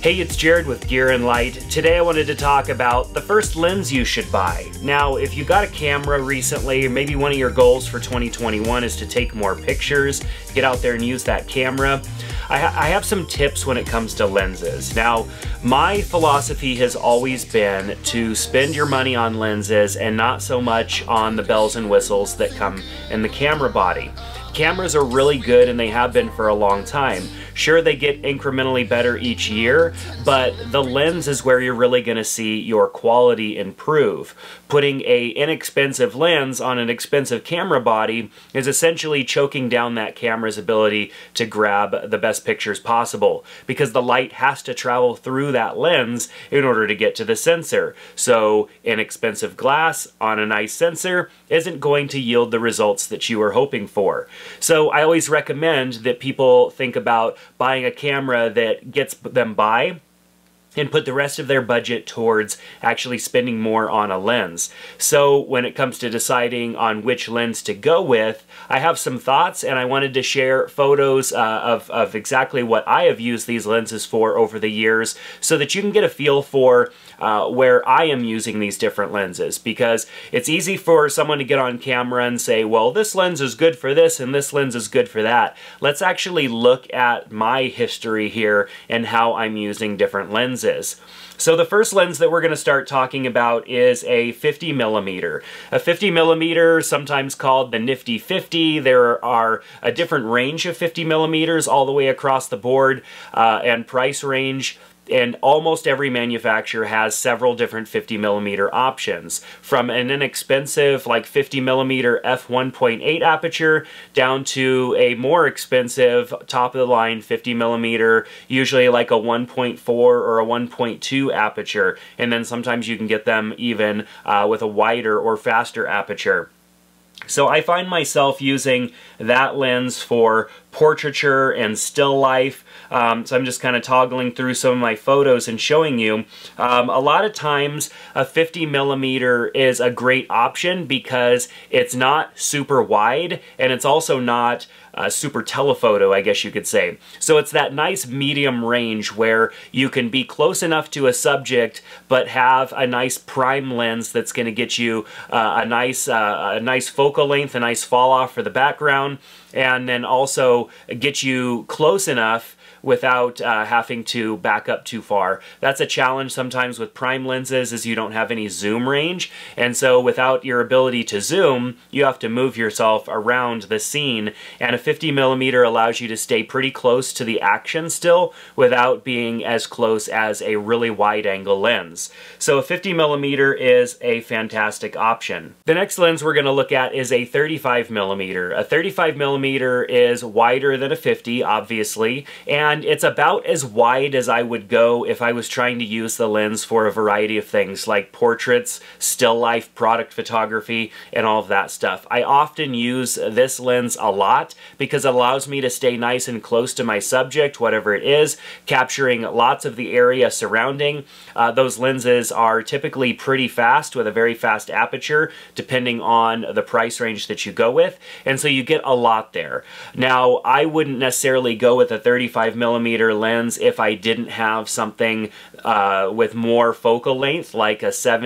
Hey, it's Jared with Gear and Light. Today I wanted to talk about the first lens you should buy. Now, if you got a camera recently, or maybe one of your goals for 2021 is to take more pictures, get out there and use that camera, I have some tips when it comes to lenses. Now, my philosophy has always been to spend your money on lenses and not so much on the bells and whistles that come in the camera body. Cameras are really good and they have been for a long time. Sure, they get incrementally better each year, but the lens is where you're really going to see your quality improve. Putting an inexpensive lens on an expensive camera body is essentially choking down that camera's ability to grab the best pictures possible, because the light has to travel through that lens in order to get to the sensor. So inexpensive glass on a nice sensor isn't going to yield the results that you are hoping for. So I always recommend that people think about buying a camera that gets them by and put the rest of their budget towards actually spending more on a lens. So when it comes to deciding on which lens to go with, I have some thoughts, and I wanted to share photos of exactly what I have used these lenses for over the years so that you can get a feel for where I am using these different lenses, because it's easy for someone to get on camera and say, well, this lens is good for this and this lens is good for that. Let's actually look at my history here and how I'm using different lenses. So the first lens that we're going to start talking about is a 50mm. A 50mm, sometimes called the Nifty 50. There are a different range of 50mm all the way across the board and price range. And almost every manufacturer has several different 50mm options, from an inexpensive like 50mm f1.8 aperture down to a more expensive top-of-the-line 50mm, usually like a 1.4 or a 1.2 aperture, and then sometimes you can get them even with a wider or faster aperture. So I find myself using that lens for portraiture and still life. So I'm just kind of toggling through some of my photos and showing you. A lot of times a 50mm is a great option because it's not super wide and it's also not super telephoto, I guess you could say. So it's that nice medium range where you can be close enough to a subject but have a nice prime lens that's going to get you a nice focal length, a nice fall off for the background, and then also get you close enough without having to back up too far. That's a challenge sometimes with prime lenses, is you don't have any zoom range, and so without your ability to zoom, you have to move yourself around the scene, and a 50mm allows you to stay pretty close to the action still without being as close as a really wide angle lens. So a 50mm is a fantastic option. The next lens we're going to look at is a 35mm. A 35mm is wider than a 50, obviously, and it's about as wide as I would go if I was trying to use the lens for a variety of things like portraits, still life, product photography, and all of that stuff. I often use this lens a lot because it allows me to stay nice and close to my subject, whatever it is, capturing lots of the area surrounding. Those lenses are typically pretty fast with a very fast aperture, depending on the price range that you go with, and so you get a lot there. Now, I wouldn't necessarily go with a 35mm lens if I didn't have something with more focal length, like a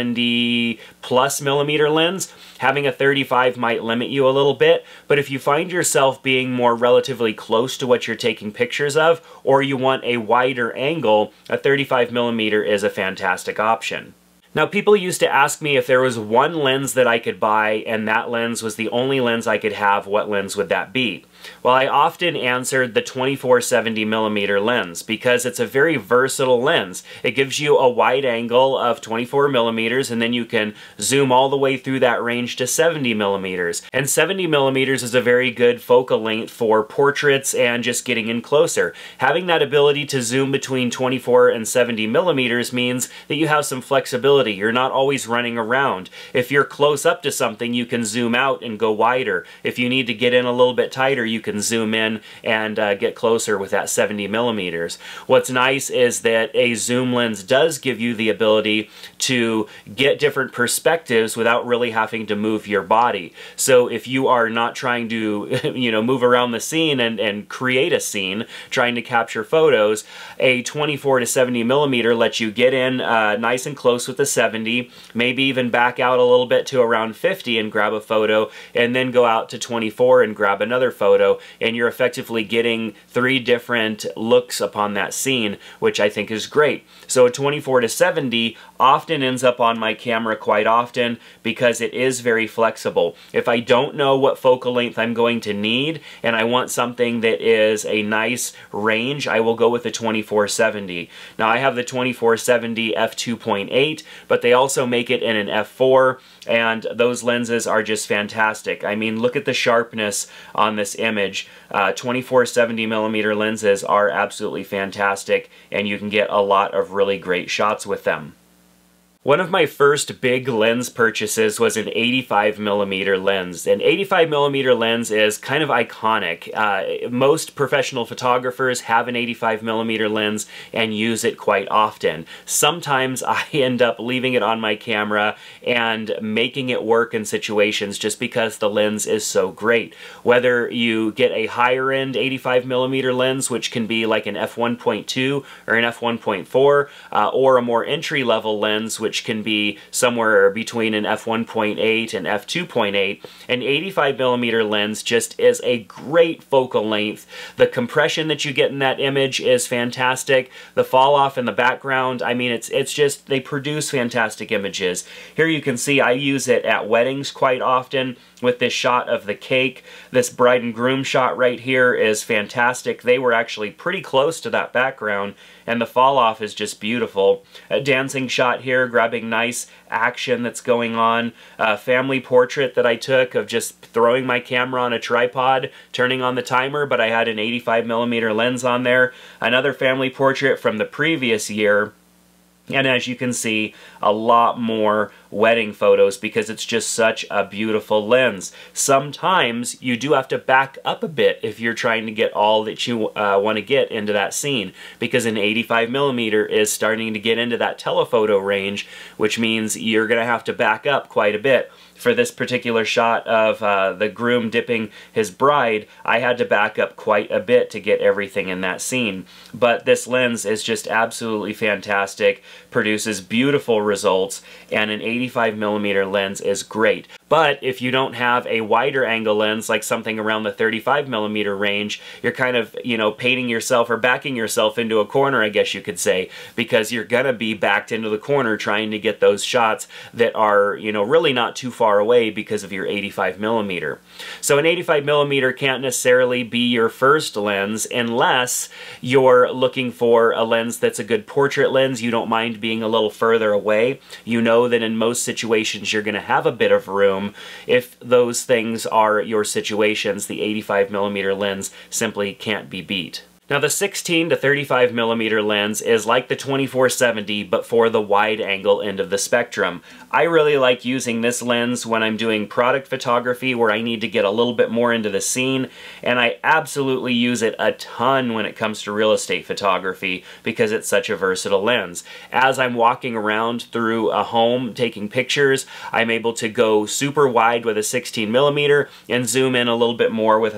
70+mm lens. Having a 35 might limit you a little bit, but if you find yourself being more relatively close to what you're taking pictures of, or you want a wider angle, a 35mm is a fantastic option. Now, people used to ask me if there was one lens that I could buy and that lens was the only lens I could have, what lens would that be? Well, I often answered the 24-70mm lens because it's a very versatile lens. It gives you a wide angle of 24mm, and then you can zoom all the way through that range to 70mm. And 70mm is a very good focal length for portraits and just getting in closer. Having that ability to zoom between 24 and 70mm means that you have some flexibility flexibility. You're not always running around. If you're close up to something, you can zoom out and go wider. If you need to get in a little bit tighter, you can zoom in and get closer with that 70 millimeters. What's nice is that a zoom lens does give you the ability to get different perspectives without really having to move your body. So if you are not trying to, move around the scene and create a scene, trying to capture photos, a 24 to 70 millimeter lets you get in nice and close with the 70, maybe even back out a little bit to around 50 and grab a photo, and then go out to 24 and grab another photo, and you're effectively getting 3 different looks upon that scene, which I think is great. So a 24 to 70 often ends up on my camera quite often because it is very flexible. If I don't know what focal length I'm going to need and I want something that is a nice range, I will go with the 24-70. Now I have the 24-70 f2.8, but they also make it in an f4, and those lenses are just fantastic. I mean, look at the sharpness on this image. 24-70 millimeter lenses are absolutely fantastic, and you can get a lot of really great shots with them. One of my first big lens purchases was an 85mm lens. An 85mm lens is kind of iconic. Most professional photographers have an 85mm lens and use it quite often. Sometimes I end up leaving it on my camera and making it work in situations just because the lens is so great. Whether you get a higher end 85mm lens, which can be like an f1.2 or an f1.4, or a more entry level lens, which can be somewhere between an f1.8 and f2.8. An 85mm lens just is a great focal length. The compression that you get in that image is fantastic. The fall off in the background, I mean, it's just, they produce fantastic images. Here you can see I use it at weddings quite often with this shot of the cake. This bride and groom shot right here is fantastic. They were actually pretty close to that background, and the fall off is just beautiful. A dancing shot here, grabbing nice action that's going on. A family portrait that I took of just throwing my camera on a tripod, turning on the timer, but I had an 85mm lens on there. Another family portrait from the previous year. And as you can see, a lot more wedding photos because it's just such a beautiful lens. Sometimes you do have to back up a bit if you're trying to get all that you want to get into that scene, because an 85mm is starting to get into that telephoto range, which means you're going to have to back up quite a bit. For this particular shot of the groom dipping his bride, I had to back up quite a bit to get everything in that scene. But this lens is just absolutely fantastic, produces beautiful results, and an 85mm lens is great. But if you don't have a wider angle lens, like something around the 35mm range, you're kind of, painting yourself or backing yourself into a corner, I guess you could say, because you're gonna be backed into the corner trying to get those shots that are, really not too far away because of your 85mm. So an 85mm can't necessarily be your first lens unless you're looking for a lens that's a good portrait lens. You don't mind being a little further away. You know that in most situations you're gonna have a bit of room. If those things are your situations, the 85mm lens simply can't be beat. Now the 16 to 35mm lens is like the 24-70 but for the wide angle end of the spectrum. I really like using this lens when I'm doing product photography where I need to get a little bit more into the scene, and I absolutely use it a ton when it comes to real estate photography because it's such a versatile lens. As I'm walking around through a home taking pictures, I'm able to go super wide with a 16mm and zoom in a little bit more with a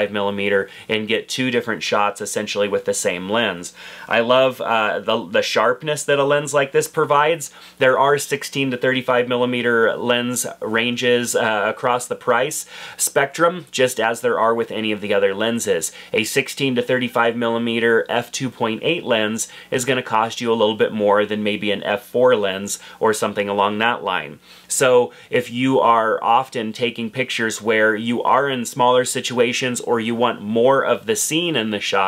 35mm and get 2 different shots essentially with the same lens. I love the sharpness that a lens like this provides. There are 16 to 35mm lens ranges across the price spectrum, just as there are with any of the other lenses. A 16 to 35mm f2.8 lens is going to cost you a little bit more than maybe an f4 lens or something along that line. So if you are often taking pictures where you are in smaller situations or you want more of the scene in the shot,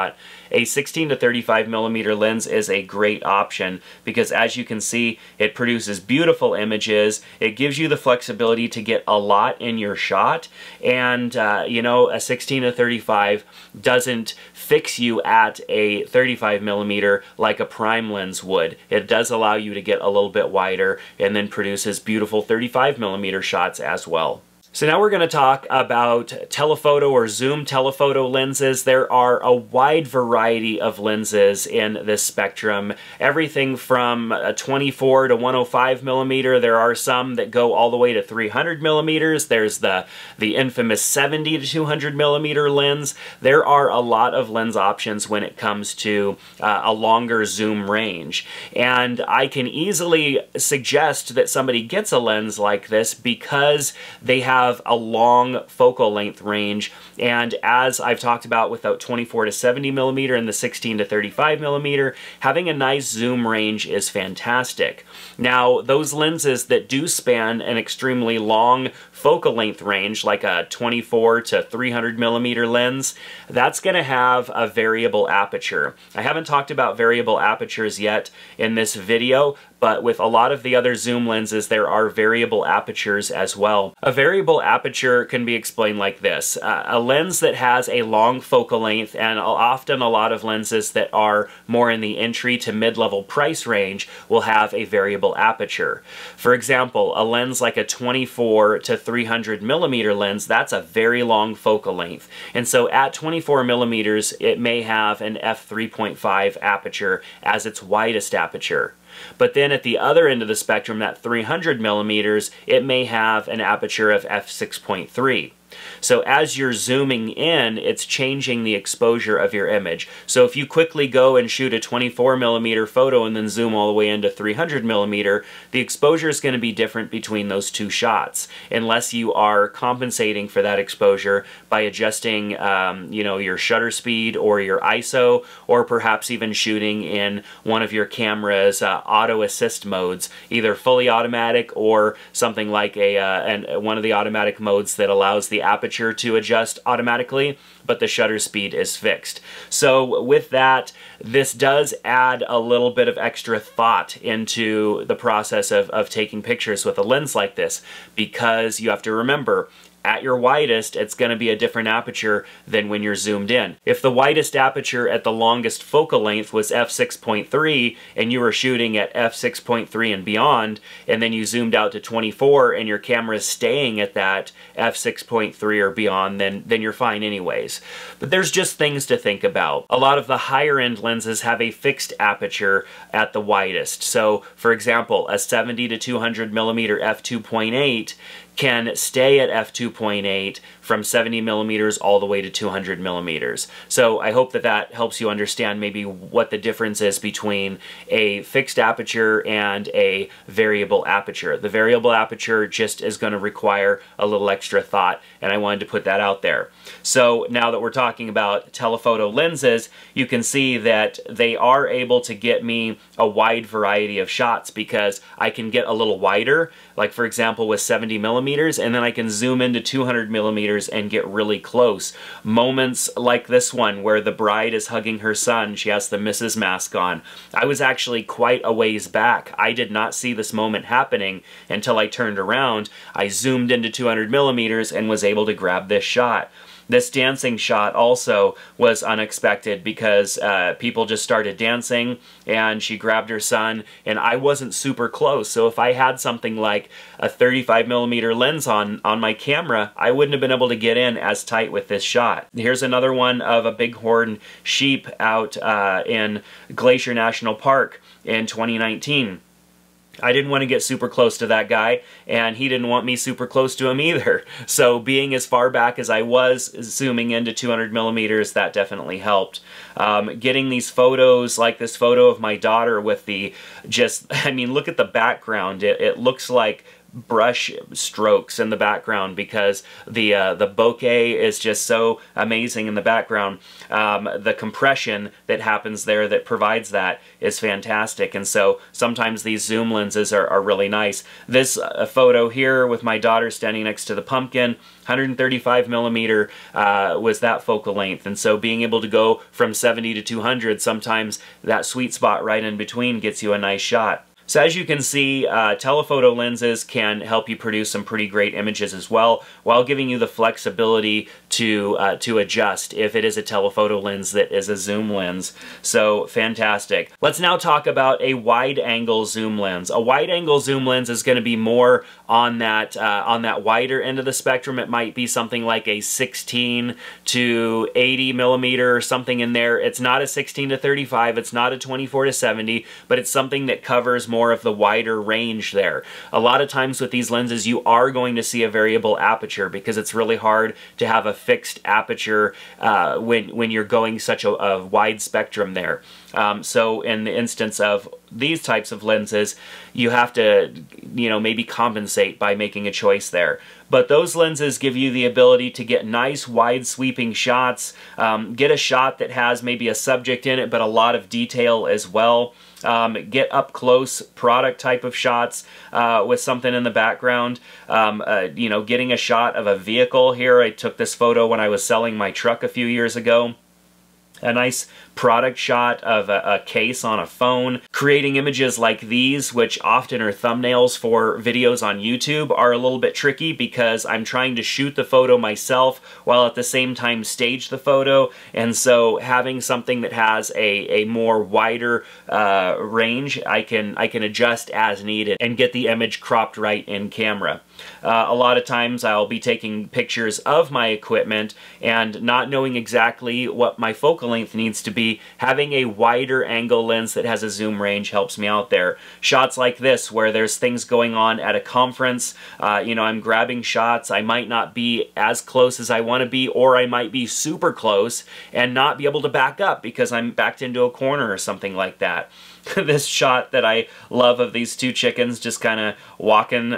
shot. A 16 to 35 millimeter lens is a great option because, as you can see, it produces beautiful images. It gives you the flexibility to get a lot in your shot, and you know, a 16 to 35 doesn't fix you at a 35 millimeter like a prime lens would. It does allow you to get a little bit wider and then produces beautiful 35 millimeter shots as well. So now we're going to talk about telephoto or zoom telephoto lenses. There are a wide variety of lenses in this spectrum. Everything from a 24 to 105 millimeter. There are some that go all the way to 300 millimeters. There's the infamous 70 to 200 millimeter lens. There are a lot of lens options when it comes to a longer zoom range. And I can easily suggest that somebody gets a lens like this because they have a long focal length range, and as I've talked about with the 24 to 70 millimeter and the 16 to 35 millimeter, having a nice zoom range is fantastic. Now, those lenses that do span an extremely long focal length range, like a 24 to 300 millimeter lens, that's going to have a variable aperture. I haven't talked about variable apertures yet in this video, but with a lot of the other zoom lenses, there are variable apertures as well. A variable aperture can be explained like this. A lens that has a long focal length, and often a lot of lenses that are more in the entry to mid-level price range, will have a variable aperture. For example, a lens like a 24 to 300 millimeter lens, that's a very long focal length. And so at 24 millimeters, it may have an f3.5 aperture as its widest aperture. But then at the other end of the spectrum, at 300 millimeters, it may have an aperture of f6.3. So as you're zooming in, it's changing the exposure of your image. So if you quickly go and shoot a 24 millimeter photo and then zoom all the way into 300 millimeter, the exposure is going to be different between those two shots, unless you are compensating for that exposure by adjusting you know, your shutter speed or your ISO, or perhaps even shooting in one of your camera's auto assist modes, either fully automatic or something like one of the automatic modes that allows the aperture to adjust automatically, but the shutter speed is fixed. So with that, this does add a little bit of extra thought into the process of taking pictures with a lens like this, because you have to remember, at your widest, it's going to be a different aperture than when you're zoomed in. If the widest aperture at the longest focal length was f6.3 and you were shooting at f6.3 and beyond, and then you zoomed out to 24 and your camera is staying at that f6.3 or beyond, then you're fine anyways. But there's just things to think about. A lot of the higher end lenses have a fixed aperture at the widest. So for example, a 70 to 200 millimeter f2.8 can stay at f2.8 from 70 millimeters all the way to 200 millimeters. So I hope that that helps you understand maybe what the difference is between a fixed aperture and a variable aperture. The variable aperture just is going to require a little extra thought, and I wanted to put that out there. So now that we're talking about telephoto lenses, you can see that they are able to get me a wide variety of shots, because I can get a little wider, like for example with 70 millimeters, and then I can zoom into 200 millimeters and get really close. Moments like this one where the bride is hugging her son, she has the Mrs. mask on. I was actually quite a ways back. I did not see this moment happening until I turned around. I zoomed into 200 millimeters and was able to grab this shot. This dancing shot also was unexpected because people just started dancing and she grabbed her son, and I wasn't super close. So if I had something like a 35 millimeter lens on my camera, I wouldn't have been able to get in as tight with this shot. Here's another one of a bighorn sheep out in Glacier National Park in 2019. I didn't want to get super close to that guy, and he didn't want me super close to him either. So being as far back as I was, zooming into 200 millimeters, that definitely helped. Getting these photos, like this photo of my daughter with the I mean, look at the background. It looks like brush strokes in the background because the bokeh is just so amazing in the background. The compression that happens there that provides that is fantastic, and so sometimes these zoom lenses are really nice. This photo here with my daughter standing next to the pumpkin, 135 millimeter was that focal length, and so being able to go from 70 to 200, sometimes that sweet spot right in between gets you a nice shot. So as you can see, telephoto lenses can help you produce some pretty great images as well, while giving you the flexibility to adjust if it is a telephoto lens that is a zoom lens. So fantastic. Let's now talk about a wide-angle zoom lens. A wide-angle zoom lens is going to be more on that wider end of the spectrum. It might be something like a 16 to 80 millimeter or something in there. It's not a 16 to 35. It's not a 24 to 70, but it's something that covers more of the wider range there. A lot of times with these lenses you are going to see a variable aperture because it's really hard to have a fixed aperture when you're going such a wide spectrum there. So in the instance of these types of lenses, you have to, maybe compensate by making a choice there. But those lenses give you the ability to get nice wide sweeping shots, get a shot that has maybe a subject in it but a lot of detail as well. Get up close product type of shots with something in the background. Getting a shot of a vehicle here. I took this photo when I was selling my truck a few years ago. A nice product shot of a case on a phone. Creating images like these, which often are thumbnails for videos on YouTube, are a little bit tricky because I'm trying to shoot the photo myself while at the same time stage the photo, and so having something that has a more wider range, I can adjust as needed and get the image cropped right in camera. A lot of times I'll be taking pictures of my equipment and not knowing exactly what my focal length needs to be. Having a wider angle lens that has a zoom range helps me out there. Shots like this where there's things going on at a conference, I'm grabbing shots, I might not be as close as I want to be, or I might be super close and not be able to back up because I'm backed into a corner or something like that. This shot that I love of these two chickens just kind of walking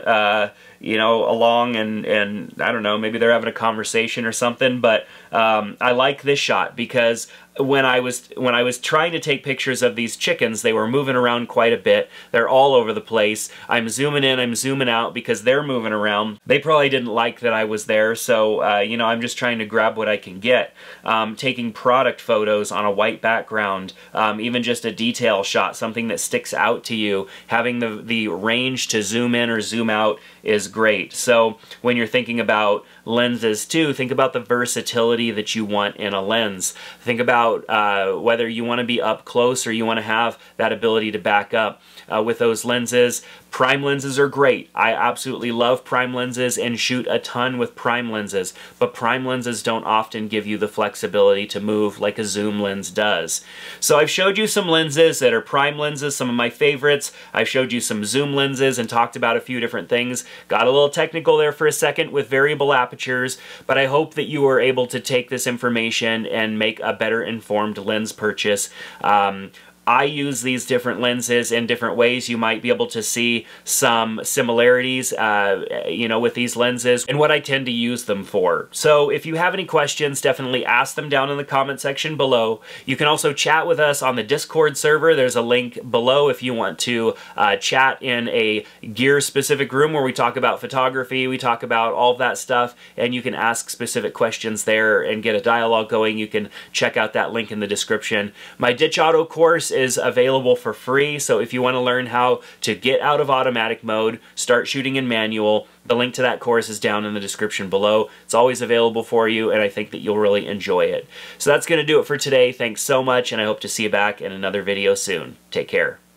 along, and I don't know, maybe they're having a conversation or something, but I like this shot because when I was trying to take pictures of these chickens, they were moving around quite a bit. They're all over the place. I'm zooming in, I'm zooming out because they're moving around. They probably didn't like that I was there, so I'm just trying to grab what I can get. Taking product photos on a white background, even just a detail shot, something that sticks out to you, having the range to zoom in or zoom out is great. So when you're thinking about lenses too, think about the versatility that you want in a lens. Think about whether you want to be up close or you want to have that ability to back up. With those lenses, prime lenses are great. I absolutely love prime lenses and shoot a ton with prime lenses, but prime lenses don't often give you the flexibility to move like a zoom lens does. So I've showed you some lenses that are prime lenses, some of my favorites. I've showed you some zoom lenses and talked about a few different things. Got a little technical there for a second with variable apertures, but I hope that you were able to take this information and make a better informed lens purchase. I use these different lenses in different ways. You might be able to see some similarities, with these lenses and what I tend to use them for. So if you have any questions, definitely ask them down in the comment section below. You can also chat with us on the Discord server. There's a link below if you want to chat in a gear-specific room where we talk about photography, we talk about all of that stuff, and you can ask specific questions there and get a dialogue going. You can check out that link in the description. My Ditch Auto course is available for free, so if you want to learn how to get out of automatic mode, start shooting in manual, the link to that course is down in the description below. It's always available for you, and I think that you'll really enjoy it. So that's going to do it for today. Thanks so much, and I hope to see you back in another video soon. Take care.